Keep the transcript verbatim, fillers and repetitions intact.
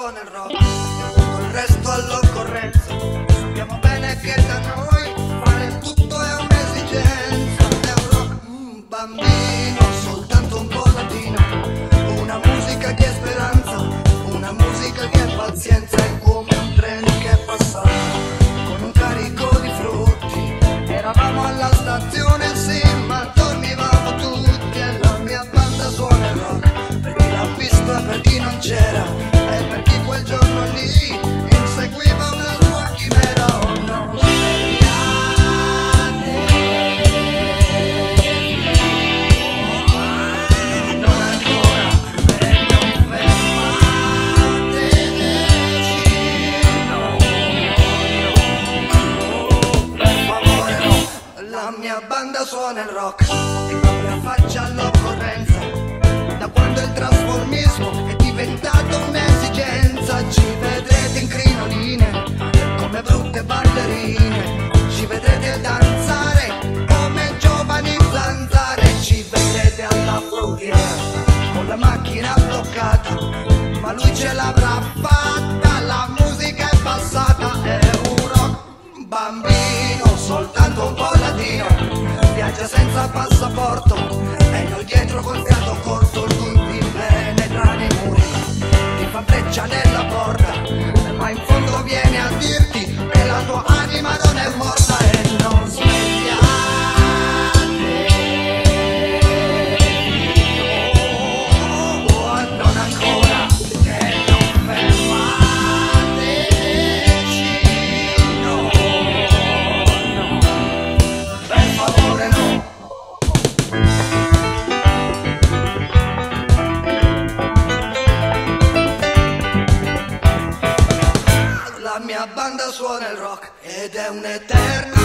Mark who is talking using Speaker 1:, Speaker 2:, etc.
Speaker 1: suona il rock, tutto il resto all'occorrenza. Sappiamo bene che da noi fare tutto è un'esigenza. È un rock mm, bambino, soltanto un po' latino, una musica che è speranza, una musica che è pazienza. È come un treno che è passato con un carico di frutti. Eravamo alla stazione, sì, ma dormivamo tutti. E la mia banda suona il rock, per chi l'ha visto e per chi non c'era, e per chi quel giorno lì inseguiva una sua chimera. Oh no, svegliate, non ancora, e non fermateci, no, no, per favore no. La mia banda suona il rock, e proprio faccia all'occorrenza. Da quando il trasformismo è diventato un'esigenza, ci vedrete in crinoline come brutte ballerine, ci vedrete danzare come giovani zanzare, ci vedrete alla frontiera con la macchina bloccata, ma lui ce l'avrà fatta, la musica è passata. È un rock bambino, soltanto un po' latino, viaggia senza passaporto e noi dietro col fiato corto. Lui ti penetra nei muri, ti fa breccia nella porta, ma in fondo viene a dirti che la tua anima non è morta. E non svegliate, oh, non ancora, e non fermateci, no, no, per favore no. La mia banda suona il rock ed è un'eterna